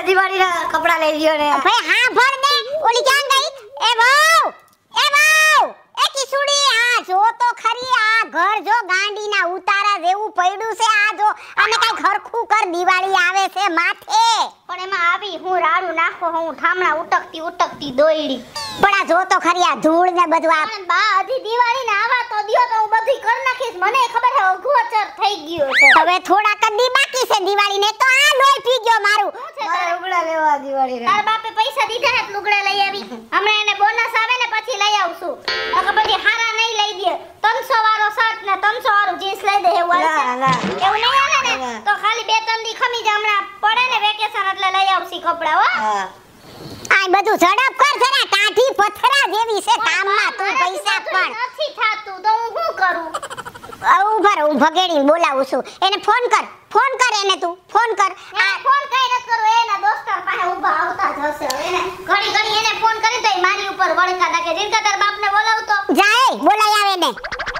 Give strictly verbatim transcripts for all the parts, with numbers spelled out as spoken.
દિવાળીના કપડા લઈ લ્યો ને ભાઈ હા ભર દે ઓલી ક્યાં ગઈ એ બહુ એ બહુ એ કિસુડી આ જો તો ખરી આ ઘર જો ગાંડીના ઉતારા જેવું પડ્યું છે આ જો અને કઈ ખરખું કર દિવાળી આવે છે માથે પણ એમાં આવી હું રાડું નાખો હું ઠામણા ઉટકતી ઉટકતી દોઈડી પણ આ જો તો ખરી આ ધૂળ ને બધું આ પણ બા હજી દિવાળી ને આવા તો દિયો તો હું બધું કરી નાખીશ મને ખબર છે અઘોચર થઈ ગયો છે હવે થોડા કદી બાકી છે દિવાળી ને તો આ લોહી પી ગયો મારું મારે લુગડા લેવા દિવાળી તાર બાપે પૈસા દીધા હે લુગડા લઈ આવી હમણાં એને બોનસ આવે ને પછી લઈ આવશું નકર પછી હારા નહીં લઈ દે ત્રણસો વાળો શર્ટ ને ત્રણસો વાળું જીન્સ લઈ દે એવું ના ના એવું નહીં આવે ને તો ખાલી બે ત્રણ દી ખમી જ હમણાં પડે ને વેકેશન એટલે લઈ આવશી કપડા હો હા આ બધું ઝડપ કર જરા કાઠી પથરા જેવી છે કામમાં તું પૈસા પણ નથી થાતું તો હું શું કરું આ ઉભર હું ભગેડી બોલાવું છું એને ફોન કર ફોન કર એને તું ફોન કર આ ફોન કઈ ન કરું એના દોસ્તાર પાસે ઊભા આવતા જ હશે એને ઘડી ઘડી એને ફોન કરી તો મારી ઉપર વળકા નાખે રીંકા તાર બાપને બોલાવતો જાય બોલાય આવે ને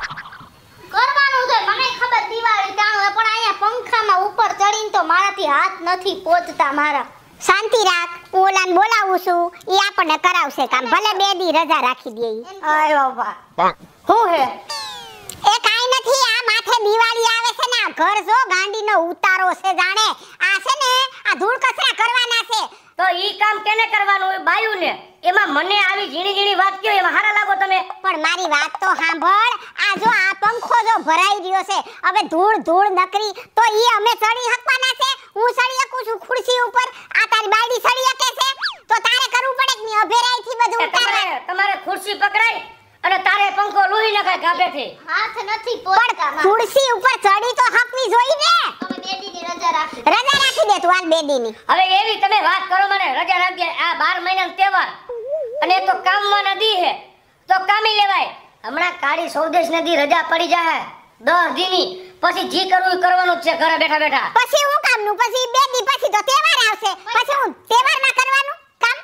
કરવાનું છે મને ખબર દિવાળી તાણું પણ અહીંયા પંખામાં ઉપર ચડીને તો મારાથી હાથ નથી પહોંચતા મારા શાંતિ રાખ હું ઓલાને બોલાવું છું ઈ આપણને કરાવશે કામ ભલે બે દી રજા રાખી દે ઈ આયો બા હું હે એ કાઈ નથી આ માથે દિવાળી આવે છે ને આ ઘર જો ગાંડીનો ઉતારો છે જાણે આ છે ને આ ધૂળ કચરા કરવાના છે તો ઈ કામ કેને કરવાનું હોય બાયું ને એમાં મને આવી ઝીણી ઝીણી વાત કયો એમાં હારા લાગો તમે પણ મારી વાત તો સાંભળ આ જો આ પંખો જો ભરાઈ રહ્યો છે હવે ધૂળ ધૂળ નકરી તો ઈ અમે ચડી હકવાના છે હું ચડી હકું છું ખુરશી ઉપર આ તારી બાયડી ચડી હકે છે તો તારે કરવું પડે કે ની અભેરાઈ થી બધું ઉતારવા તમારે તમારે ખુરશી પકડાય અને તારે પંખો લોહી નખાય ગાભેથી હાથ નથી પહોંચતા મારા ખુરશી ઉપર ચડી તો હકવી જોઈ ને તમે બે દીની રજા રાખી રજા રાખી દે તું હાલ બે દીની હવે એવી તમે વાત કરો મને રજા રાખજે આ બાર મહિનાનો તહેવાર અને તો કામમાં નદી હે તો કામી લેવાય હમણાં કાળી સૌદેશ નદી રજા પડી જાય દસ દીની પછી જી કરવું ઈ કરવાનું જ છે ઘરે બેઠા બેઠા પછી હું કામનું પછી બે દી પછી તો તહેવાર આવશે પછી હું તહેવારમાં કરવાનું કામ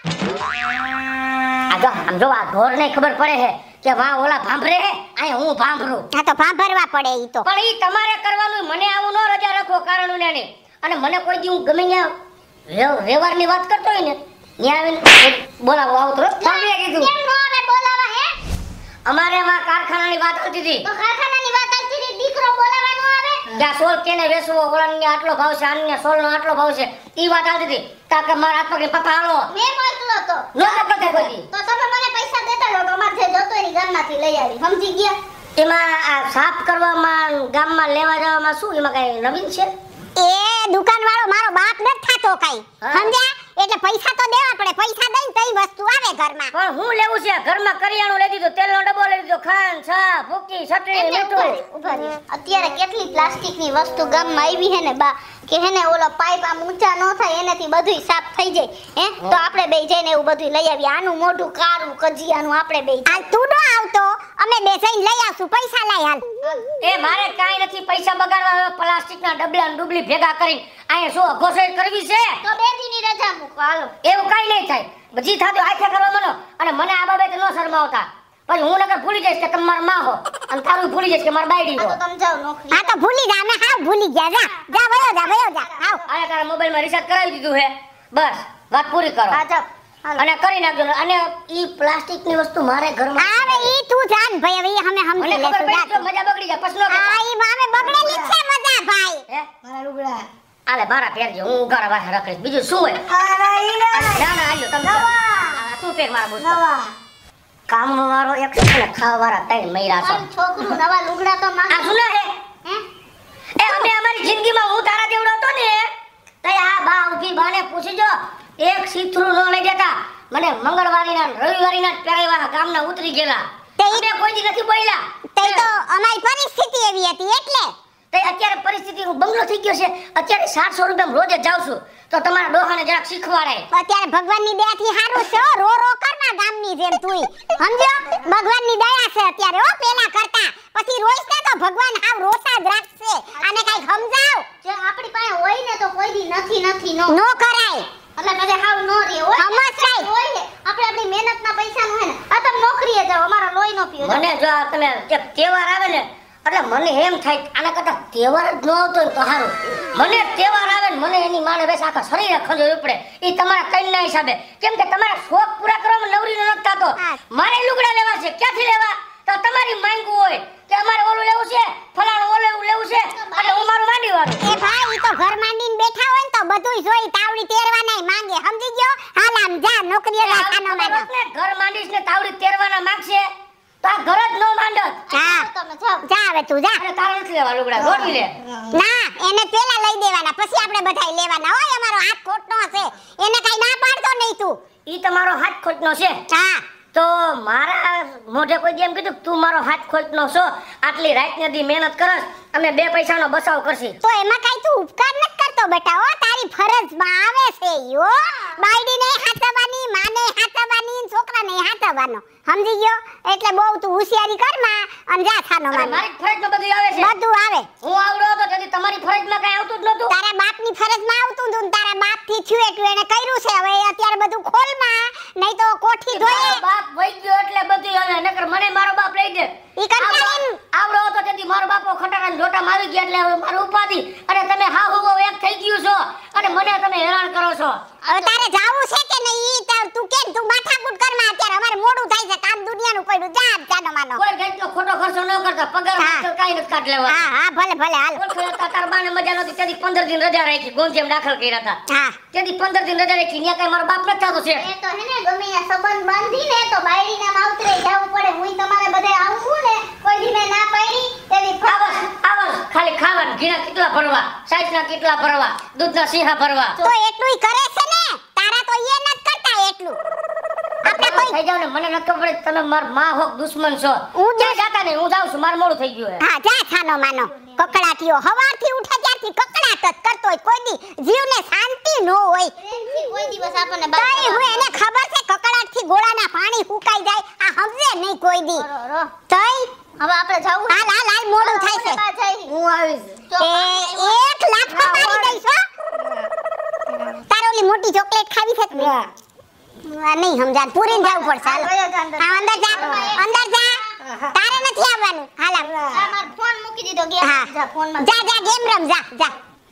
આ જો આમ જો આ ઢોરને ખબર પડે હે કે વાહ ઓલા ભાંભરે હે અહીં હું ભાંભરું હા તો ભાંભરવા પડે ઈ તો પણ ઈ તમારે કરવાનું મને આવું ન રજા રાખો કારણ ને નહીં અને મને કોઈ દી હું ગમે ત્યાં વ્યવહારની વાત કરતો હોય ને ત્યાં આવીને બોલાવો આવું તો સાંભળીએ કીધું કેમ નો આવે બોલાવા હે અમારે વા કારખાનાની વાત હતી હતી તો કારખાનાની વાત આવતી હતી દીકરો બોલાવાનો આવે ત્યાં સોલ કેને વેચવો ઓલાને આટલો ભાવ છે આને સોલનો આટલો ભાવ છે ઈ વાત આવતી હતી તાકે મારા હાથ પકડી પપ્પા હાલો મેં મોકલો તો નો કરતે કોઈ તો તમે મને પૈસા દેતા રહો તો મારે જે જોતો એની ગામમાંથી લઈ આવી સમજી ગયા એમાં આ સાફ કરવામાં ગામમાં લેવા જવામાં શું એમાં કઈ નવીન છે એ દુકાનવાળો મારો બાપ ન થાતો કઈ સમજ્યા એટલે પૈસા તો દેવા પડે પૈસા દઈને તઈ વસ્તુ આવે ઘરમાં પણ હું લેવું છે ઘરમાં કરિયાણું લઈ દીધું તેલનો ડબ્બો લઈ દીધો ખાંડ છા ભૂકી ચટણી મીઠું ઉભા રહો. અત્યારે કેટલી પ્લાસ્ટિકની વસ્તુ ગામમાં આવી હે ને બા કે હે ને ઓલો પાઇપ આમ ઊંચા ન થાય એનાથી બધુંય સાફ થઈ જાય હે તો આપણે બે જઈને એવું બધું લઈ આવીએ આનું મોઢું કારું કજિયાનું આપણે બે હાલ તું નો આવતો અમે બે જઈને લઈ આવશું પૈસા લઈ હાલ એ મારે કાઈ નથી પૈસા બગાડવા પ્લાસ્ટિકના ડબલા ને ડુબલી ભેગા કરીને અહીંયા શું અઘોષણ કરવી છે તો બે દીની રજા મૂકો હાલો એવું કાઈ નહીં થાય બજી થાતો આખે કરવા મનો અને મને આ બાબતે નો શરમાવતા પછી હું નકર ભૂલી જઈશ કે તમે મારા માં હો અને તારું ભૂલી જઈશ કે મારા બાયડી આ હો તો તમે જાઓ નોકરી હા તો ભૂલી જા અમે હાવ ભૂલી ગયા જા જા વયો જા વયો જા હાવ આને તારા મોબાઈલમાં રિચાર્જ કરાવી દીધું હે બસ વાત પૂરી કરો હા જાઓ હાલો અને કરી નાખજો અને ઈ પ્લાસ્ટિકની વસ્તુ મારે ઘરમાં આવે ઈ તું જાન ભાઈ હવે ઈ અમે મને સમજી ખબર લેશું પડી જા તો મજા બગડી જાય પછલો આ ઈ મામે બગડેલી છે મજા ભાઈ હે મારા લુગડા આલે મારા પહેરજો હું ઉઘાડા વાહે રાખીશ બીજું શું હોય આના ઈને ના ના આલ્યો તમે આ તું પેક મારા બુસ્તો કામનો વાળો એક છે ને ખાવા વાળા ત્રણ મહિરા છો પણ છોકરું નવા લુગડા તો આ માંગે સુના હે હે એ અમે અમારી જિંદગીમાં હું તારા જેવડો હતો ને તઈ આ બા ઊભી બાને પૂછીજો એક સીથરું નો લઈ દેતા મને મંગળવારીના રવિવારીના પહેરેવા ગામના ઉતરી ગયેલા તે અમે કોઈ દી નથી બોલ્યા તે તો અમારી પરિસ્થિતિ એવી હતી એટલે તે અત્યારે પરિસ્થિતિ હું બંગલો થઈ ગયો છે અત્યારે સાતસો રૂપિયા રોજ જ જાઉં છું તો તમારા ડોહાને જરાક શીખવાડાય અત્યારે ભગવાનની દયાથી હારું છે હો રો રો કરના ગામની જેમ તુંય સમજ્યો ભગવાનની દયા છે અત્યારે હો પેલા કરતા પછી રોઈસ ને તો ભગવાન હાવ રોતા જ રાખશે આને કઈ સમજાવ જે આપણી પાસે હોય ને તો કોઈ દી નથી નથી નો નો કરાય એટલે પછી હાવ નો રે હોય સમજાય. હોય ને આપણે આપણી મહેનતના પૈસાનું હે ને આ તમે નોકરીએ જાઓ અમારા લોહી નો પીઓ મને જો આ તમે જે તહેવાર આવે ને એટલે મને એમ થાય કે આના કરતા તહેવાર જ ન આવતો હોય તો સારું. મને તહેવાર આવે ને મને એની માને બેસ આખા શરીરે ખંજો ઉપડે એ તમારા કઈના હિસાબે. કેમ કે તમારા શોખ પૂરા કરવામાં નવરીનો નથી થતો. મારે લુગડા લેવા છે, ક્યાંથી લેવા? તો તમારી માંગવું હોય કે અમારે ઓલું લેવું છે, ફલાણું ઓલું લેવું છે, એટલે હું મારું માંડી વાળું. એ ભાઈ ઈ તો ઘર માંડીને બેઠા હોય ને તો બધુંય જોઈ તાવડી તેરવાનાય માંગે, સમજી ગયો? હાલ આમ જા નોકરીએ જા ખાનો માંડો. ઘર માંડીશ ને તાવડી તેરવાના માંગશે તો આ ઘર જ નો માંડત. હા તમે જાઓ. જા હવે તું જા. અને તારે નથી લેવા લુગડા, રોટી લે. ના એને પેલા લઈ દેવાના પછી આપણે બધાય લેવાના હોય. અમારો હાથ ખોટનો હશે એને કઈ ના પાડતો નહીં તું. ઈ તમારો હાથ ખોટનો છે. હા તો મારા મોઢે કોઈ એમ કીધું તું મારો હાથ ખોટનો છો, આટલી રાત ને દી મહેનત કરસ અમે બે પૈસાનો બચાવ કરશી. તો એમાં કઈ તું ઉપકાર ન કરતો બેટા. હો તારી ફરજમાં આવે છે યો બાયડીને હાથવાની, માને હાથવાની, છોકરાને હાથવાનો, સમજી ગયો? એટલે બહુ તું હોશિયારી કર માં અને જા થાનો અને માં. મારી ફરજમાં બધું આવે છે. બધું આવે. હું આવડો હતો તેથી તમારી ફરજમાં કઈ આવતું જ નહોતું. તારા બાપની ફરજમાં આવતું તું, તારા બાપ થી થયું એટલું એને કર્યું છે. હવે અત્યારે બધું ખોલમાં, નહીં તો કોઠી મારો ધોયે. બાપ વઈ ગયો એટલે બધું આવે, નકર મને મારો બાપ લઈ દે. ઈ કંટાળીને આવડો હતો તેથી મારો બાપો ખટારાને જોટા મારી ગયા એટલે હવે મારું ઉપાધિ અને તમે હા હુવો એક થઈ ગયું છો અને મને તમે હેરાન કરો છો. હવે તારે જાવું છે કે નહીં ઈ તાર તું કેમ તું માથાકૂટ કરમાં. અત્યારે અમારે મોડું થાય છે, કામ દુનિયાનું પડ્યું. જા જાનો માનો. કોઈ ગઈનો ખોટો ખર્ચો ન કરતા, પગાર હા. માત્ર કાઈ નથી કાઢ લેવા. હા હા ભલે ભલે હાલ. ઓળખતા તાર બાને મજા નહોતી તેથી પંદર દિન રજા રાખી, ગોંધીમાં દાખલ કર્યા હતા. હા તેથી પંદર દિન રજા રાખી, ન્યા કઈ મારો બાપ નથી થતો છે. એ તો હે ને ગમે આ સંબંધ બાંધીને તો બાયડીના માવતરે જવું પડે. હું તમારે બધે આવું ને કોઈ દી મેં ના પાડી તેવી આવસ આવસ ખાલી ખાવાનું, ઘીના કેટલા ભરવા, સાઈઝના કેટલા ભરવા, દૂધના સીહા ભરવા. તો એટલુંય કરે છે ને. તારા તો ઈ નથી કરતા એટલું. આપણે કોઈ થઈ જાવ ને મને ન ખબર પડે તમે માર માં હોક દુશ્મન છો. હું ક્યાં જાતા નહીં, હું જાઉં છું, મારું મોડું થઈ ગયું છે. હા જા છાનો માનો. કકડાટીઓ હવારથી ઉઠે ત્યારથી કકડાટ જ કરતો હોય. કોઈ દી જીવને શાંતિ ન હોય. પ્રેમથી કોઈ દિવસ આપણને તઈ હું એને ખબર છે કકડાટથી ગોળાના પાણી ફૂકાઈ જાય. આ સમજે નહીં કોઈ દી. રો તઈ હવે આપણે જાવું હાલ હાલ હાલ મોડું થાય છે. બા જાય. હું આવીશ. તો એ એક લાખ મારી દઈશ હો. તારે ઓલી મોટી ચોકલેટ ખાવી છે કે નહીં? આ નહીં સમજાય. પૂરીને જવું પડશે. હાલો. વયો જા અંદર. હા અંદર જા અંદર જા. તારે નથી આવવાનું. હાલ આવ. આ મારો ફોન મૂકી દીધો ગયા. હા. જા ફોનમાં. જા જા ગેમ રમ જા જા.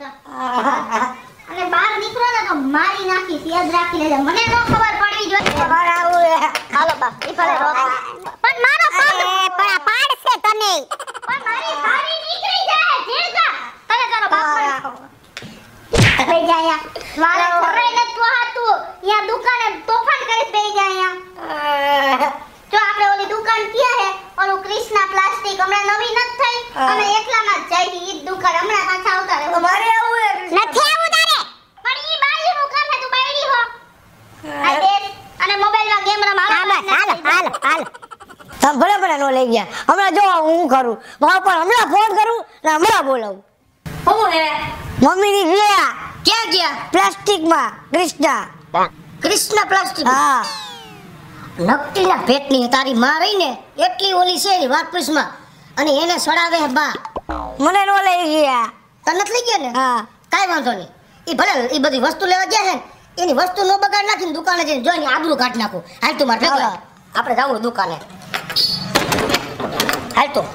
અને બહાર નીકળો ને તો મારી નાખીશ, યાદ રાખી લેજો. મને નો ખબર પડવી જોઈએ. મારે આવું છે. હાલો બા ઈ ભલે રો. પણ મારો પગ પણ આ પાડશે તને. પણ મારી સારી નીકળી જાય જીણકા. તને તારો બાપ પર બેઈ જા અહીંયા. મારે ઘરે ન પોહાતું. અહીંયા દુકાને તોફાન કરી બેઈ જા અહીંયા. જો આપણે ઓલી દુકાન ક્યાં હે? ઓલું કૃષ્ણા પ્લાસ્ટિક હમણાં નવી નત થઈ અને એકલામાં જ જાય ઈ જ દુકાન હમણાં પાછા આવતા રહે. મારે આવું છે. નથી આવું તારે. પણ ઈ બાઈ નું કામ હે, તું બાયડી હો. આ બેન અને મોબાઈલમાં ગેમ રમ. હા બસ હાલો હાલો હાલો. તમે ભલે ભલે નો લઈ ગયા. હમણાં જો હું કરું મારા પર હમણાં ફોન કરું ને હમણાં બોલાવું. હું હે મમ્મીની ગયા ક્યાં ગયા? પ્લાસ્ટિકમાં કૃષ્ણા. કૃષ્ણ પ્લાસ્ટિક. હા નકટીના પેટની તારી માં રહી ને એટલી ઓલી છે એની વાત પૂછમાં અને એને સડાવે હે બા. મને નો લઈ ગયા. તને નથી લઈ ગયા ને? હા કાઈ વાંધો નહીં. ઈ ભલે ઈ બધી વસ્તુ લેવા ગયા છે ને એની વસ્તુ નો બગાડ નાખીને દુકાને જઈને જોઈને આબરૂ કાઢ નાખું. હાલ તું માર ભેગો હા. આવ. આપણે જાવું દુકાને. હાલ તો.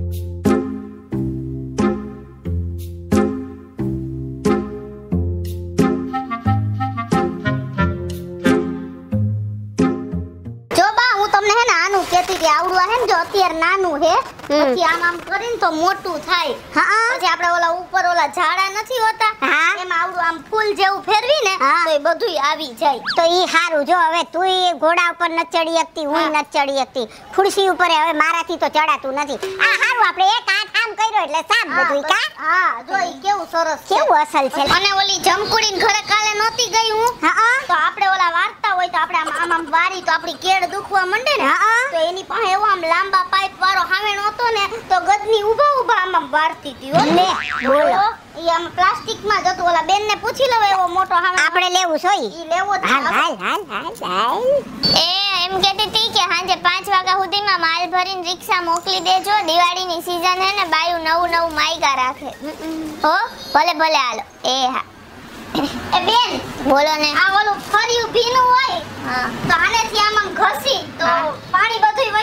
જો બા હું તમને હે ને આનું કહેતી હતી આવડું હે ને જો અત્યારે નાનું હે પછી આમ આમ કરીને તો મોટું થાય. હા પછી આપણે ઓલા ઉપર ઓલા ઝાડા નથી હોતા હા. એમાં આવડું આમ ફૂલ જેવું ફેરવી ને હા. તો એ બધુંય આવી જાય. તો ઈ હારું. જો હવે તુંય ઘોડા ઉપર ન ચડી શકતી, હું ન ચડી શકતી. ખુરશી ઉપર હવે મારાથી તો ચડાતું નથી. આ હારું આપણે એક હાથ આમ કર્યો એટલે સાફ બધું કા. હા જો ઈ કેવું સરસ છે. કેવું અસલ છે. અને ઓલી જમકુડીન ઘરે કાલે નહોતી ગઈ હું હા તો આપણે ઓલા વાર્તા હોય તો આપણે આમ આમ આમ વારી તો આપણી કેડ દુખવા માંડે ને હા. તો એની પાસે એવો આમ લાંબા પાઇપ વાળો હાવેણ હતો ને તો ગદની ઊભા ઊભા આમ આમ વારતી હતી હો. લે, બોલો. ઈ આમ પ્લાસ્ટિકમાં જ હતું. ઓલા બેનને પૂછી લવ એવો મોટો હાવેણ આપણે લેવું છે ઈ. ઈ લેવો જ હાલ છે. હાલ હાલ હાલ હાલ. એ એમ કહેતી હતી કે સાંજે પાંચ વાગ્યા સુધીમાં માલ ભરીને રિક્ષા મોકલી દેજો. દિવાળીની સીઝન હે ને બાયું નવું નવું માયગા રાખે. હો ભલે ભલે હાલો. એ હા એ બેન બોલો ને. આ ઓલું ફર્યું ભીનું હોય હા તો આનેથી આમ આમ ઘસી તો હા. પાણી બધુંય વયું જાય ને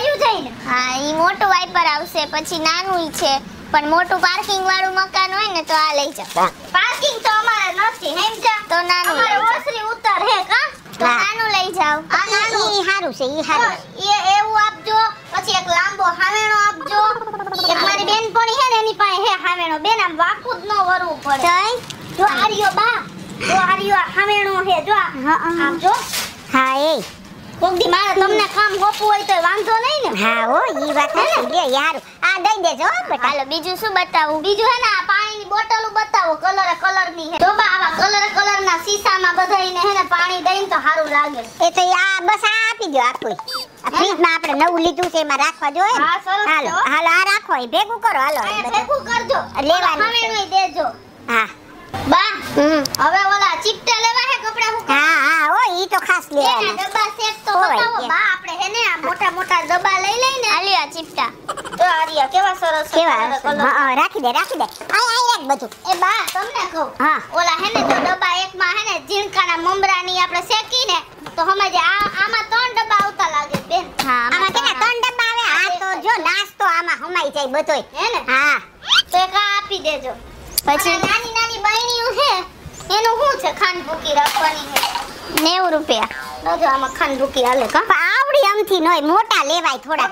ને હા ઈ મોટું વાઇપર આવશે, પછી નાનું ઈ છે, પણ મોટું પાર્કિંગ વાળું મકાન હોય ને તો આ લઈ જાઓ. પાર્કિંગ તો અમારે નથી હેમજા, તો નાનું અમારે લઈ જાઓ. ઓસરી ઉતાર હે કા તો હા. નાનું લઈ જાઓ. આ નાનું ઈ હારું છે ઈ હારું છે. એ એવું આપજો, પછી એક લાંબો હાવેણો આપજો. એક મારી બેનપણી હે ને એની પાસે હે હાવેણો, બેન આમ વાકું જ ન વરવું પડે. જો આર્યો બા, જો આર્યો આ હાવેણો હે, જો આ. હા, હા. આમ જો હા એ કોક દી મારે તમને કામ હોપવું હોય તો વાંધો નહીં ને. હા હો ઈ વાત સાચી લે યાર આ દઈ દેજો હો બેટા. હાલો બીજું શું બતાવું? બીજું હે ને આ પાણીની બોટલો બતાવો, કલર કલર ની હે. જો બા આવા કલર કલર ના સીસામાં બધાઈને હે ને પાણી દઈને તો સારું લાગે. એ તો આ બસ આ આપી દો આખું. આ ફ્રીજમાં આપણે નવું લીધું છે એમાં રાખવા જોઈએ ને. હા, સરસ હાલો છે હો. હાલો આ રાખો એ ભેગું કરો હાલો એ અહીંયા બધા. ભેગું કરજો, લેવાનું છે. હાવેણોય દેજો. હા બા હમ હવે ઓલા ચીપટા લેવા હે કપડા હુકા. હા હા હો ઈ તો ખાસ એના લેવાના. ડબ્બા સેટ તો હોય, બતાવો કે. બા, આપણે હે ને આ મોટા મોટા ડબ્બા લઈ લઈને. આલ્યો આ ચીપટા. તો આર્યા કેવા સરસ છે કેવા colour, colour. હા હા રાખી દે રાખી દે આ આ એક બધું. એ બા તમને કહું, હા. ઓલા હે ને તો ડબ્બા એકમાં હે ને ઝીણકાના મમરાની આપણે શેકીને તો સમજે આ આમાં ત્રણ ડબ્બા આવતા લાગે બેન. હા આમાં કેટલા ત્રણ ડબ્બા આવે આ તો જો નાસ્તો આમાં હમાઈ જાય બધોય. હે ને હા તો એક આ આપી દેજો. પછી પછી નાની નાની બહેણીઓ હે એનું શું છે, ખાંડ ભૂકી રાખવાની છે. નેવું રૂપિયા. નજો આમાં ખાંડ ભૂકી હાલે કા. પણ આવડી અમથી નોય મોટા લેવાય થોડા.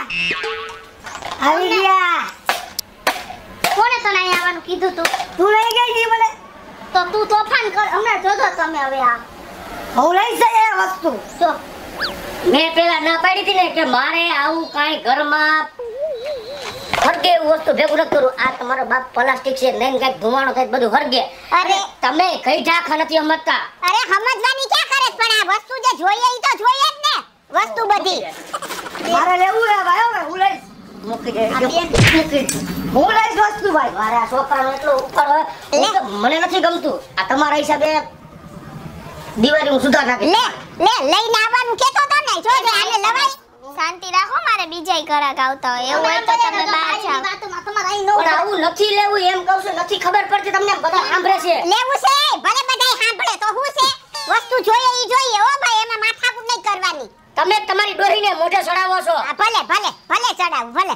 આવી ગયા. કોને તને અહીંયા આવવાનું કીધું તું? તું લઈ ગઈ તી મને. તો તું તોફાન કર, હમણાં જોજો તમે હવે આ. હું લઈ છે એ વસ્તુ. જો મેં પેલા ના પાડી હતી ને કે મારે આવું કાંઈ ઘરમાં હરગે એવું વસ્તુ ભેગું નથી કરવું. આ તમારો બાપ પ્લાસ્ટિક છે, નહીં કાંઈક ધુમાડો થાય તો બધું હરગે. અરે તમે કઈ ઠાખા નથી સમજતા. અરે સમજવાની ક્યાં કરે છે? પણ આ વસ્તુ જે જોઈએ ઈ તો જોઈએ જ ને વસ્તુ બધી. મારે લેવું હે ભાઈ હવે હું લઈશ. મૂકી દે આ બેન મૂકી દે. હું લઈશ વસ્તુ ભાઈ. મારે આ છોકરાનો એટલો ઉપર હોય હું તો મને નથી ગમતું. આ તમારા હિસાબે દિવાળી હું સુધાર નાખી. લે લે લઈને આવવાનું કેતો તો ને જોજે આને લવાય. શાંતિ રાખો, મારે બીજાય ઘરાક આવતા હોય. એવું હોય તો તમે બહાર જાઓ. વાતોમાં તમારે અહીં નો પણ આવું નથી લેવું એમ કહું છું. નથી ખબર પડતી તમને, બધા સાંભળે છે. લેવું છે ભલે બધાય સાંભળે તો હું છે વસ્તુ જોઈએ ઈ જોઈએ હો ભાઈ એમાં માથાકૂટ નહીં કરવાની. તમે તમારી ડોહીને મોઢે ચડાવો છો. આ ભલે ભલે ભલે ચડાવું ભલે.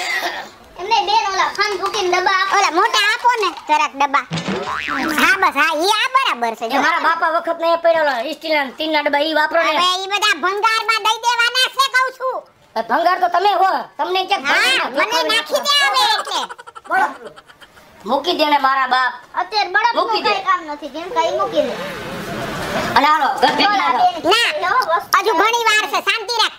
એમને બેન ઓલા ખાંડ ભૂકીને ડબ્બા આપો. ઓલા મોટા આપો ને જરાક ડબ્બા. હા બસ હા ઈ આ બરાબર છે એ જો. મારા બાપા વખત ને પડેલો સ્ટીલના તીનના ડબ્બા ઈ વાપરો ને. હવે ઈ બધા ભંગારમાં દઈ દેવાના છે કહું છું. ભંગાર તો તમે હો. તમને ક્યાંક હા ભંગારમાં મને નાખી દે હવે એટલે. બોલો. મૂકી દે ને મારા બાપ. અત્યારે બળદનું મૂકી દે. કાંઈ કામ નથી, જેમ કાંઈ મૂકી દે. અને હાલો ઘર ભેગી ઓલા લાવો. બેન ના લો, વસ્તુ હજુ ઘણી વાર છે શાંતિ રાખ.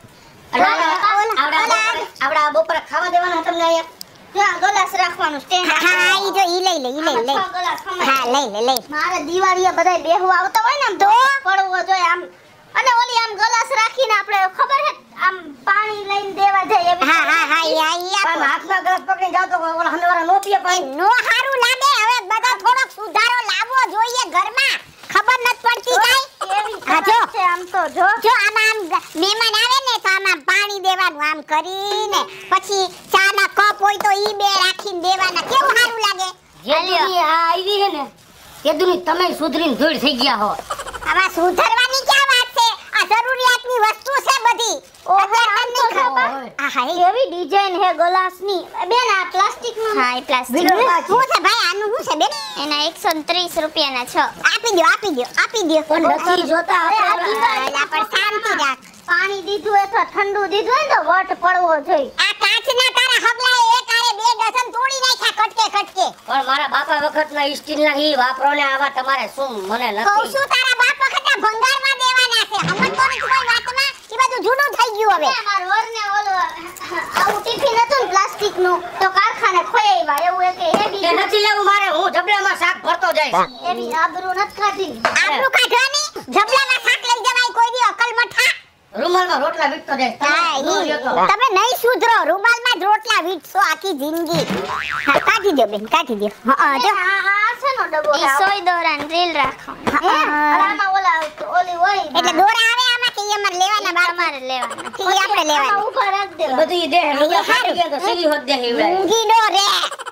અને હાલો, ઓલા- આવડા ઓલા- બપોરે- આવડા બપોરે ખાવા દેવાના તમને અહીંયા. જો આ ગલાસ રાખવાનું સ્ટેન્ડ હા હા ઈ જો ઈ લઈ લે ઈ લઈ લે. છ ગલાસ ખમાય. હા લઈ લે લઈ. મારે દિવાળીએ બધાય બેહવા આવતા હોય ને આમ તો પડવો જોઈએ આમ, અને ઓલી આમ ગલાસ રાખીને આપણે ખબર હે આમ પાણી લઈને દેવા જાય એવી. હા હા હા ઈ આ ઈ પણ આપો. હાથમાં ગ્લાસ પકડીને જાઓ તો ઓલા સામેવાળા નો પીએ પાણી. નો હારું લાગે હવે બધા થોડોક સુધારો લાવવો જોઈએ ઘરમાં. ખબર નથી પડતી કાઈ. કેવી હા, જો. સરસ છે આમ તો જો. જો આમાં આમ ગ- મહેમાન આવે ને તો આમાં પાણી દેવાનું આમ કરીને પછી ચાના કપ હોય તો ઈ બે રાખીને દેવાના કેવું સારું લાગે. જે દુની આ આવી હે ને તે દુની તમે સુધરીને ધૂળ થઈ ગયા હો. આમાં સુધારવાની ક્યાં વાત છે? આ જરૂરિયાતની વસ્તુ છે બધી. અત્યારે તમને ખબર? આ હા એ કેવી ડિઝાઇન હે ગલાસની. બેન આ પ્લાસ્ટિક નું હા એ પ્લાસ્ટિક. વિડીયો પાછી. શું છે ભાઈ આનું શું છે બેન? એના એકસો ત્રીસ રૂપિયાના છ. આપી દ્યો આપી દ્યો આપી દ્યો. પણ નથી જોતા અરે, આ આપણે. દિવાળી અલા, પણ શાંતિ રાખ. પાણી દીધું અથવા ઠંડુ દીધું હોય ને તો વટ પડવો જોઈએ. આ કાચના તારા હગલાએ એક આરે બે ડઝન તોડી નાખ્યા કટકે કટકે. પણ મારા બાપા વખતના સ્ટીલના ઈ વાપરો ને આવા તમારે શું મને કહું નથી. છું તારા બાપ વખતના ભંગારમાં દેવાના છે. સમજતો નથી કોઈ વાતમાં? ઈ બધું જૂનું થઈ ગયું હવે. બે મારા વરને ઓલું આવું ટિફિન હતું ને પ્લાસ્ટિક નું તો કારખાને ખોઈ આવ્યા એવું એક એ હેડી નથી લેવું મારે. હું ઝબલામાં શાક ભરતો જઈશ. એવી આબરૂ નથી કાઢી. આબરૂ કાઢવાની જબલામાં શાક લઈ જવાય કોઈ દી અકલ મઠા. રૂમાલમાં રોટલા વીકતો જઈશ. તમે હા, નો ઈ. લ્યો તો. તમે નહીં સુધરો રૂમાલમાં જ રોટલા વીટશો આખી જિંદગી. હા કાઢી દો બેન કાઢી દો. હા જો. આ આ છે નો ડબ્બો ઈ સોય દોરાન રીલ રાખવાનું. હા, હે? હા. અને આમાં ઓલા ઓલી હોય એટલે દોરા આવે આમાં કે ઈ અમારે લેવાના બાર તમારે લેવાના. ઈ આપણે આમાં લેવાના. ઊભા રાખ દેવા. બધું ઈ દેહ લુગડા ફાટી ગયા તો સીવી હોત દેહ ઈવડાય. ઊંઘી નો રે.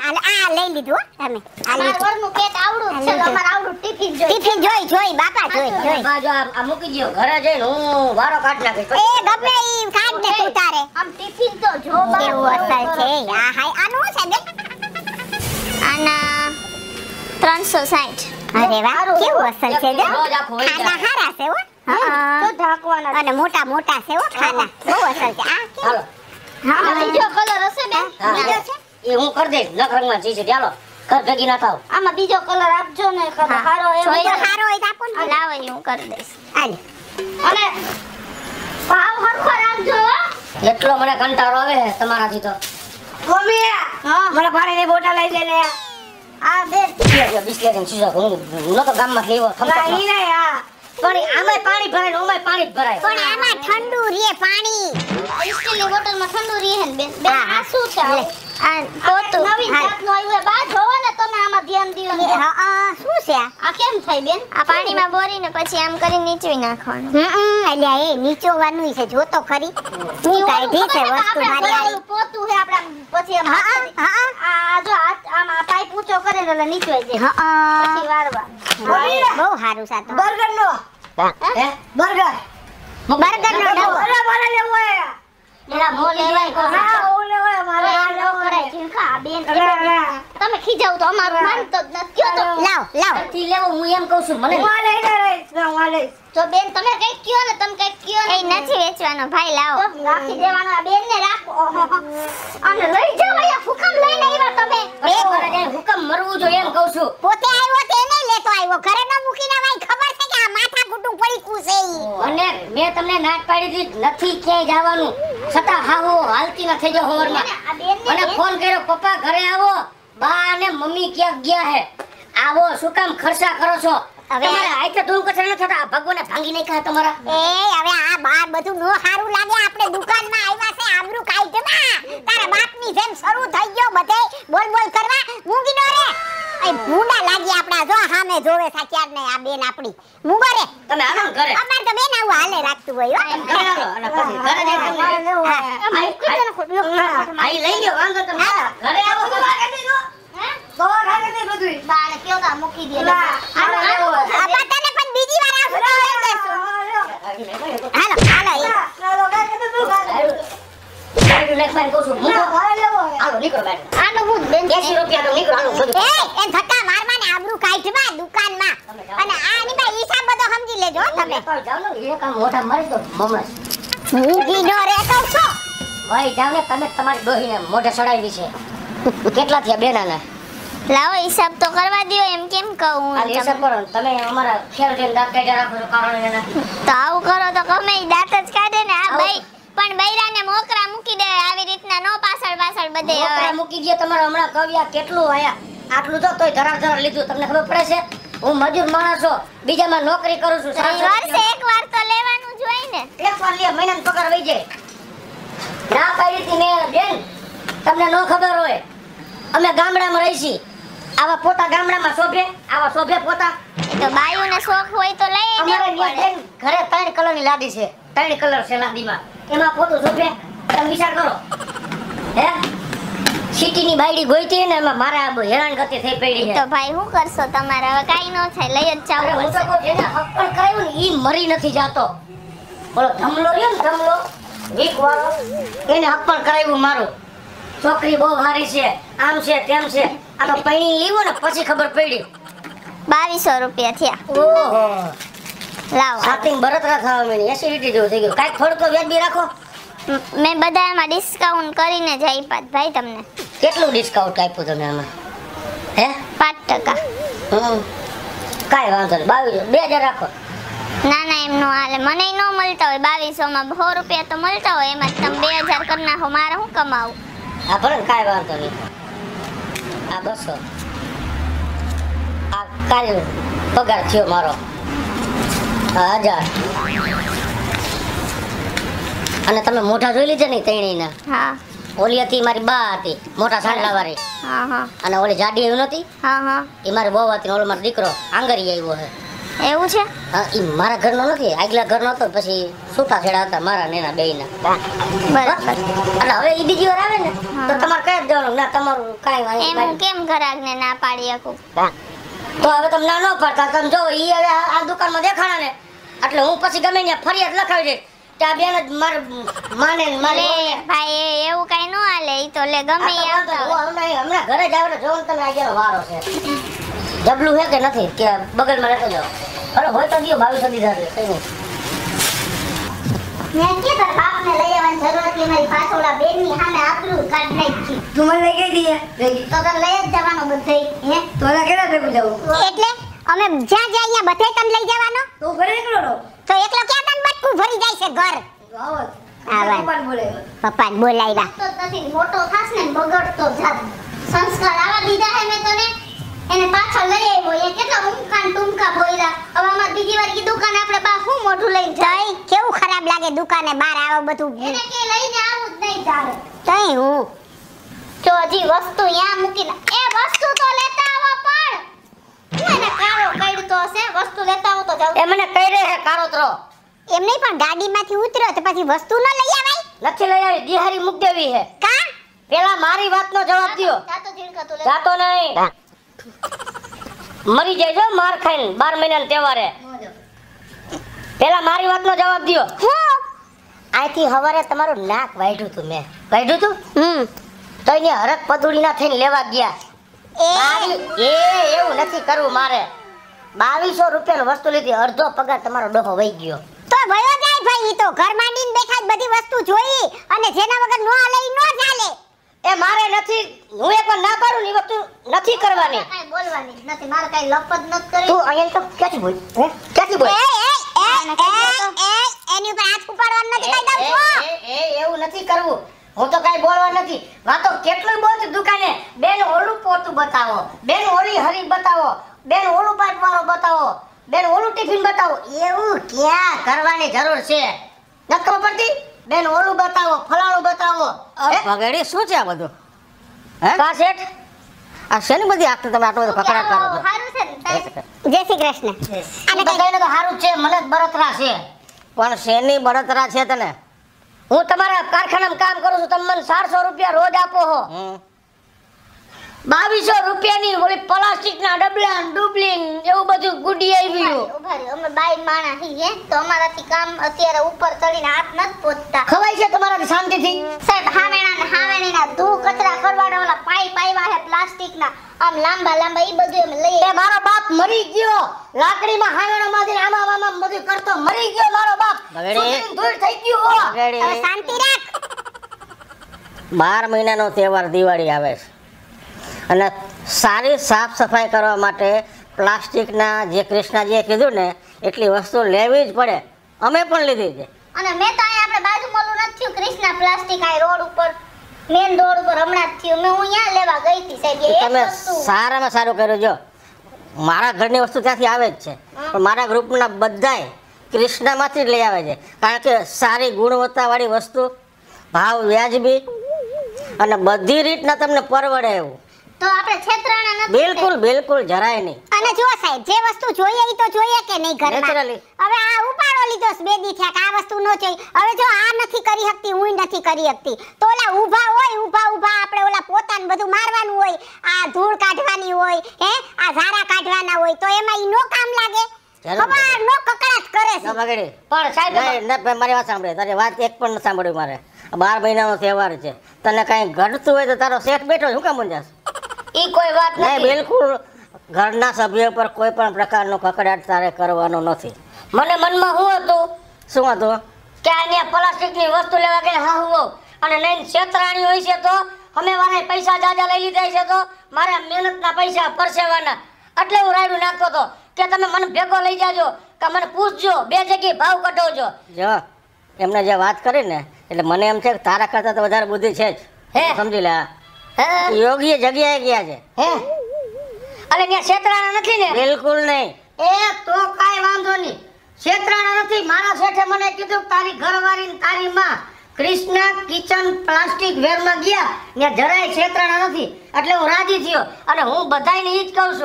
હાલ આ લઈ લીધું હો તમે આ અમાર લીધું વરનું પેટ આવડું જ છે તો અમાર આવડું ટિફિન જોઈએ ટિફિન જોઈ જોઈ બાપા જોઈ જોઈ બા જો આ આ મૂકી દ્યો ઘરે જઈને હું વારો કાઢ નાખીશ એ ગમે ઈ કાઢ દે તું તારે આમ ટિફિન તો જો બા કેવું અસર છે આ હાય આનું છે બેન આના ત્રણસો સાઠ. અરે વાહ કેવું અસર છે જો રોજ આખું વહી જાય. ખાના હારા છે હો હા તો ઢાંકવાના અને મોટા મોટા છે હો ખાના બહુ અસર છે આ કેવું? હાલો આમાં બીજો કલર હશે બેન હા. બીજો છે એ હું કરી દઈશ નખ રંગમાં જી છે ચાલો ઘર ભેગી ના થાવ આમાં બીજો કલર આપજો ને હા. હારો એ બીજો બીજો હારો હોય તો આપો ને લાવો ઈ હું કરી દઈશ. હાલ અને ભાવ હરખો રાખજો હો. એટલો મને કંટાળો આવે છે તમારાથી તો મમ્મી હા મને પાણીની બોટલ લઈ દે ને આ બેન બિસ્લેરી બિસ્લેરી સીધો હું નતો ગામમાં લેવો ના ઈ નહીં આ પાણી આમાં પાણી ભરાય ને ઓમાંય પાણી જ ભરાય પણ આમાં ઠંડુ રે પાણી સ્ટીલની બોટલમાં ઠંડુ રહે ને બેન બેન હા, હા. આ શું છે લે. આ પોતું નવી હા. જાતનું આવ્યું છે. બા જોવો ને તમે આમાં ધ્યાન દ્યો ને. હા આ શું છે આ આ કેમ થાય બેન આ પાણીમાં બોરીને પછી આમ કરીને નીચવી નાખવાનું. હમ અલ્યા એ નીચોવાનું છે જો તો ખરી હું કાઢી છે વસ્તુ મારી આરી પોતું છે આપણે પછી આમ હા હાથ હા કરી. હા આ જો હાથ આમ આ પાઇપ ઊંચો કરે ને એટલે નીચવાઈ જાય હા પછી વારવા બહુ સારું છે આ તો બર્ગર નો હે બર્ગર બર્ગર નો ડબ્બો અરે મારે લેવો હે એલા મો લેવાય કો હા ઓલે હોય મારે આ આ ન લેવો કરાય હે ઝીણકા. આ બેન અરે અરે તમે ખીજાવ તો અમારું માનતો જ નથી કયો તો લાવ લાવ થી લેવો હું એમ કહું છું મને હું આ લઈને રહીશ ના હું આ લઈશ તો બેન તમે કઈક કયો ને તમે કઈક કયો એ ને નથી વેચવાનો ભાઈ લાવો. તો રાખી દેવાનો આ બેન ને રાખો ઓહો. અને લઈ જાવ અહીંયા ફૂકમ લઈને આવ્યા તમે બે મારે જાય હુકમ મરવું જોઈએ એમ કહું છું પોતે આવ્યો તે નહીં લેતો આવ્યો ઘરે ન મૂકીને ભાઈ ખબર છે કે આ માથા કુટું પડી કુસે ઈ અને મેં તમને નાક પાડી દીધી નથી ક્યાંય જવાનું છતાં હાવો હાલતી ના થઈ જાવ હોવરમાં આ બેન ને મને ફોન કર્યો પપ્પા ઘરે આવો બા અને મમ્મી ક્યાં ગયા હે આવો શું કામ ખર્ચા કરો છો હવે- તમારે આઈતે ધૂળ કચરા ન થતા આ ભગવાને ભાંગી નાખ્યા તમારા એ હવે આ બાર બધું નો સારું લાગે આપણે દુકાનમાં આવ્યા છે આબરૂ કાઢમાં તારા બાપની જેમ શરૂ થઈ ગયો બધે બોલ બોલ કરવા મૂંગી નો રે એ ભૂંડા લાગી આપડા જો સામે જોવે છે ક્યાર નહીં આ બેન આપડી મૂંગો રે તમે આવો ને ઘરે અમાર તો બેન આવું હાલે રાખતું હોય હો ઘરે આવો અને પછી ઘરે જઈને તમને- મારે લેવો હે આ મૂકી દે ને ખોટું. આઈ લઈ ગયો વાંધો તમે ઘરે આવો તો હે? તો રાખે દે બધું બાને કયો તો આ મૂકી દે ના, હાલો, મારે લેવો હાલો. હે. આપા તને પણ બીજી વાર આવશું તો લઈ દેશું હાલો હાલો એ ના તો રાખે દે તું ખાલી. ગાડી લઈને કહું છું ના મૂકો. મારે લેવો હે હાલો નીકળો બાય આનું હું જ બેન એસી રૂપિયા તો નીકળો હાલો બધું એ એમ ધક્કા મારવા ને આબરૂ કાઢવા દુકાનમાં અને આ ની ભાઈ હિસાબ બધો સમજી લેજો હો તમે જાવ ને એક આમ મોઢા મારી દો મમ્મી મૂંગી નો રે કહું છો ભાઈ જાવ ને તમે તમારી ડોહીને મોઢે ચડાવી છે કેટલા થયા બેનાના લાવો હિસાબ તો કરવા દ્યો એમ કેમ કહું આ હિસાબ કરો ને તમે અમારા ખેર જઈને દાંત કાઢ્યા રાખો છો કારણ એના તો આવું કરો તો ગમે ઈ દાંત જ કાઢે ને આ આવું. ભાઈ પણ બૈરાને મોકરા મૂકી દે આવી રીતના નો પાછળ પાછળ બધે મોકળા હવે મૂકી ગયા તમારે હમણાં કવ્યા કેટલું આયા આટલું તો તોય ધરાર ધરાર લીધું તમને ખબર પડે છે હું મજૂર માણસ છું બીજામાં નોકરી કરું છું સાતસો વર્ષે એક વાર તો લેવાનું જ હોય ને એક વાર લે મહિનાનો પગાર વહી જાય ના પાડી હતી મેં બેન તમને ન ખબર હોય અમે ગામડામાં રહી છીએ આવા પોતા ગામડામાં શોભે આવા શોભે પોતા એ તો બાયુને શોખ હોય તો લઈ અમારે દેવું ત્યાં પડે બેન ઘરે ત્રણ કલરની લાદી છે ત્રણ કલર છે લાદીમાં એમાં પોતું શોભે તમે વિચાર કરો હે સિટીની બાયડી ગોઈતી ને એમાં મારા આ હેરાન ગતિ થઈ પડી છે તો ભાઈ શું કરશો તમારે હવે કાઈ ન થાય લઈ જ અરે જાવ હું તો કહું, જેને હક્કડ કરાવ્યું ને ઈ મરી નથી જાતો બોલો ધમલો રહ્યો ને ધમલો વીક વાળો એને હક્કડ કરાવ્યું મારું છોકરી બહુ સારી છે આમ છે તેમ છે આ તો પૈણી લીવો ને પછી ખબર પડી બાવીસો રૂપિયા થયા ઓહો લાવો સાતિંગ બરતરા થવા માંડી એસિડિટી જેવું થઈ ગયું કાંઈક થોડુંક તો વ્યાજબી રાખો મ- મેં બધામાં ડિસ્કાઉન્ટ કરીને જ આપ્યા ભાઈ તમને કેટલું ડિસ્કાઉન્ટ આપ્યું તમે આમાં હે પાંચ ટકા હમ કાંઈ વાંધો નહીં બાવીસ બે હજાર રાખો ના ના એમ નો હાલે મને ન મળતા હોય બાવીસો માં સો રૂપિયા તો મળતા હોય એમાં તમે બે હજાર કરી નાખો મારે શું કમાવું હા ભલે ને કાંઈ વાંધો નહીં આ બસો આ કાલ પગાર થયો મારો આ હજાર અને તમે મોઢા જોઈ લીધા નહીં તૈણીના હા ઓલી હતી મારી બા હતી મોટા સાંડલા વાળી હા હા અને ઓલી જાડી એવી નહોતી હા હા એ મારી બહુ હતી ને ઓલો મારો દીકરો આંગરી આવ્યો છે એવું છે? હા ઈ મારા ઘરનો નથી, આગલા ઘરનો હતો, પછી છૂટા છેડા હતા મારા ને એના બેયના. બરાબર. એટલે હવે ઈ બીજી વાર આવે ને તો તમારે કઈ જ દેવાનું, ના તમારું કાંઈ વાંધો એમ હું કેમ ઘરાકને ના પાડી શકું? તો હવે તમે ના ન પાડતા, તમે જો ઈ હવે આ આ દુકાનમાં દેખાણા ને એટલે હું પછી ગમે ત્યાં ફરિયાદ લખાવી દઈશ કે આ બેન જ મારે માને ને મારે લે ભાઈ એ એવું કઈ ન હાલે, ઈ તો લે ગમે ઈ આવતા હોય. હમણાં હમણાં ઘરે જ આવે ને જોઉં તમે આજે વારો છે જબલું છે કે નથી કે બગલમાં રહેતો જાઓ. અરે હોય તો ગયો બાવીસ સદી સાથે કઈ નહીં. મેં કે તાર બાપને લઈ આવવાની જરૂર હતી, મારી પાછોડા બેનની સામે આબરૂ કાઢ નાખી. તું મને લઈ ગઈ હતી લઈ તો તને લઈ જ જવાનું બધેય, હે? તો એના કેટલા ભેગું જવું? એટલે અમે જ્યાં જ્યાં અહીંયા બધે તને લઈ જવાનો તું ઘરે એકલો રહો. તો એકલો ક્યાં તને બટકું ભરી જાય છે ઘર? આવો આવા. પપ્પાને બોલે પપ્પાને બોલાવ્યા. તો નથી મોટો થાસ ને બગડતો જાત. સંસ્કાર આવા દીધા હે મેં તને, એને પાછળ લઈ આવ્યો. એ કેટલા ઉમકાન ટુમકા બોયરા. હવે અમાર બીજી વાર કી દુકાન આપણે બા હું મોઢું લઈને જાય? તઈ કેવું ખરાબ લાગે દુકાને બહાર આવો બધું. એને કે લઈને આવું જ નહીં ચાલે. તઈ હું જો હજી વસ્તુ યા મૂકીને એ વસ્તુ તો લેતા આવો પણ. હું એને કાળો કઈડતો હશે, વસ્તુ લેતા આવો તો જાવ. એ મને કહી રહે છે કારોતરો એમ નહીં પણ ગાડીમાંથી ઉતર્યો તો પછી વસ્તુ ન લઈ આવાય? નથી લઈ આવી, દિહારી મૂક દેવી છે. કા? પેલા મારી વાતનો જવાબ દ્યો. જાતો ઝીણકા તું લે. જાતો નહીં, મરી જાય જો માર ખાઈને બાર મહિનાના તહેવારે. પેલા મારી વાતનો જવાબ દ્યો. હું આથી હવારે તમારું નાક વાઢ્યું તું, મેં વાઢ્યું તું હમ તો અહીંયા હરક પદુડીના થઈને લેવા ગયા. એ બાવી- એ એવું નથી કરવું મારે. બાવીસો રૂપિયાની વસ્તુ લીધી, અડધો પગાર તમારો ડોહો વહી ગયો. તો ભયો જાય ભાઈ, ઈ તો ઘર માંડીને બેઠા જ બધી વસ્તુ જોઈ અને જેના વગર નો હાલે ઈ નો ચાલે. એ મારે નથી, હું એક વાર ના પાડું ને એ વસ્તુ નથી કરવાની. કાંઈ બોલવાની જ નથી, મારે કાંઈ લપ જ નથી કરી. તું અહીંયા તો ક્યાંથી બોલ હે ક્યાંથી બોલ? એ એ એ એ એની ઉપર હાથ ઉપાડવાનું નથી કહી દઉં છું. એ એ એવું નથી કરવું. હું તો કાઈ બોલવા નથી. વાતો કેટલું બોલતી દુકાને, બેન ઓલું પોતું બતાવો, બેન ઓલી હરી બતાવો, બેન ઓલું પાટ વાળો બતાવો, બેન ઓલું ટિફિન બતાવો. એવું ક્યાં કરવાની જરૂર છે? નથી ખબર પડતી? બેન ઓલું બતાવો, ફલાણું બતાવો. હે? વગેરે શું છે આ બધું? હે કા શેઠ? આ શેની બધી આખી તમે આટલો બધો કકડાટ કરો છો? સારું છે ને તારી? જય શ્રી કૃષ્ણ. અને બધાયને તો સારું જ છે, મને જ બળતરા છે. પણ શેની બળતરા છે તને? હું તમારા કારખાનામાં કામ કરું છું, તમે મને ચારસો રૂપિયા રોજ આપો છો. હમ. બાવીસો રૂપિયાની ઓલી પ્લાસ્ટિકના ડબલા ડુબલિંગ એવું બધું ગુડી આવ્યું. ઉભા રહ્યો, અમે બાઈ માણા છીએ, હે? તો અમારાથી કામ અત્યારે ઉપર ચડીને હાથ નથી પહોંચતા. ખવાય છે તમારાથી શાંતિથી? સાહેબ હાવેણા ને હાવેણીના ધૂ કચરા કરવાના ઓલા પાઇપ આવ્યા છે પ્લાસ્ટિકના, આમ લાંબા લાંબા, ઈ બધું અમે લઈએ. એ મારો બાપ મરી ગયો, લાકડીમાં હાંગણામાંથી આમાં આમાં બધું કરતો મરી ગયો મારો બાપ. બગડી. સુધરીને ધૂળ થઈ ગયું હો. વગેરે હવે શાંતિ રાખ. બાર મહિનાનો તહેવાર દિવાળી આવે છે અને સારી સાફ સફાઈ કરવા માટે પ્લાસ્ટિકના જે કૃષ્ણાજીએ કીધું ને એટલી વસ્તુ લેવી જ પડે. અમે પણ લીધી છે. અને મેં તો અહીંયા આપણે બાજુમાં ઓલું નથી થયું કૃષ્ણા પ્લાસ્ટિક આ રોડ ઉપર, મેન રોડ ઉપર હમણાં જ થયું. મેં હું અહીંયા લેવા ગઈ હતી સાહેબ. એ એક તમે વસ્તુ સારામાં સારું કર્યું. જો મારા ઘરની વસ્તુ ત્યાંથી આવે જ છે, પણ મારા ગ્રુપના બધાય કૃષ્ણામાંથી જ લઈ આવે છે, કારણ કે સારી ગુણવત્તાવાળી વસ્તુ, ભાવ વ્યાજબી અને બધી રીતના તમને પરવડે એવું. તો આપણે છેતરાણા નથી. બિલકુલ બિલકુલ જરાય નહીં. અને જો સાહેબ જે વસ્તુ જોઈએ ઈ તો જોઈએ કે નહીં ઘરમાં? Naturally. હવે આ ઉપાડો લીધો છે બે દી થયા કે આ વસ્તુ ન જોઈએ. હવે જો આ નથી કરી શકતી, હું નથી કરી શકતી, તો ઓલા ઊભા હોય ઊભા ઊભા આપણે ઓલા પોતાને બધું મારવાનું હોય, આ ધૂળ કાઢવાની હોય, હે આ ઝારા કાઢવાના હોય, તો એમાં ઈ નો કામ લાગે? જરૂર. ખબર નો કકડાટ કરે ન છે. બગડી. પણ સાહેબ નહીં, નહીં, મારી વાત સાંભળે. તારી વાત એક પણ ન સાંભળ્યું મારે. આ બાર મહિનાનો તહેવાર છે, તને કાંઈ ઘટતું હોય તો તારો શેઠ બેઠો શું કામ મૂંઝાશ? ઈ કોઈ વાત નહીં, નથી. બિલકુલ ઘરના સભ્યો પર કોઈ પણ પ્રકારનો કકડાટ તારે કરવાનો નથી. મને મનમાં શું હતું શું હતું? કે અહીંયા પ્લાસ્ટિકની વસ્તુ લેવા ગઈ હા હું અને નહીં છેતરાણી હોય છે તો અમે વાળા પૈસા જાજા લઈ લીધા છે તો મારા મહેનતના પૈસા પરસેવાના, એટલે હું રાયડું નાખતો હતો કે તમે મને ભેગો લઈ જાજો કે મને પૂછજો, બે જગ્યાએ ભાવ કઢાવજો. જો એમને જે વાત કરી ને એટલે મને એમ છે કે તારા કરતાં તો વધારે બુદ્ધિ છે જ. હે? સમજી લે. આ હે યોગ્ય જગ્યાએ ગયા છે. હે અલે ત્યાં છેતરાણા નથી ને? બિલકુલ નહીં. એ તો કાઈ વાંધો નહીં, છેતરાણા નથી. મારા શેઠે મને કીધું કે તારી ઘરવાળી ને તારી માં કૃષ્ણા કિચન પ્લાસ્ટિક વેરમાં ગયા ને જરાય છેતરાણા નથી, એટલે હું રાજી થયો. અને હું બધાયને ઈ જ કહું છું કે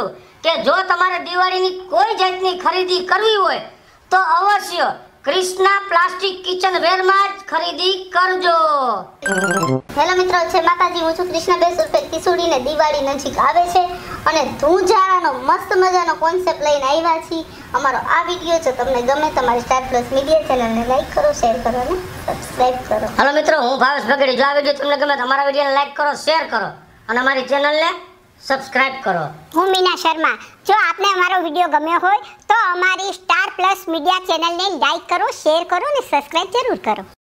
કે જો તમારે દિવાળીની કોઈ જાતની ખરીદી કરવી હોય તો અવશ્ય ક્રિષ્ના પ્લાસ્ટિક કિચનવેરમાં જ ખરીદી કરજો. હેલો મિત્રો, છે માતાજી, હું છું કૃષ્ણાબેન ઉર્ફે કિસુડીને. દિવાળી નજીક આવે છે અને ધૂજાળાનો મસ્ત મજાનો કોન્સેપ્ટ લઈને આવ્યા છીએ. અમારો આ વિડીયો જો તમને ગમે, તમારી સ્ટાર પ્લસ મીડિયા ચેનલને લાઈક કરો, શેર કરો અને સબસ્ક્રાઇબ કરો. હાલો મિત્રો, હું ભાવેશ ભગડી. જો આ વિડીયો તમને ગમે તો અમારા વિડીયોને લાઈક કરો, શેર કરો અને અમારી ચેનલને સબસ્ક્રાઇબ કરો. હું મીના શર્મા. જો આપને અમારો વિડીયો ગમ્યો હોય તો અમારી સ્ટાર પ્લસ મીડિયા ચેનલને લાઈક કરો, શેર કરો અને સબસ્ક્રાઇબ જરૂર કરો.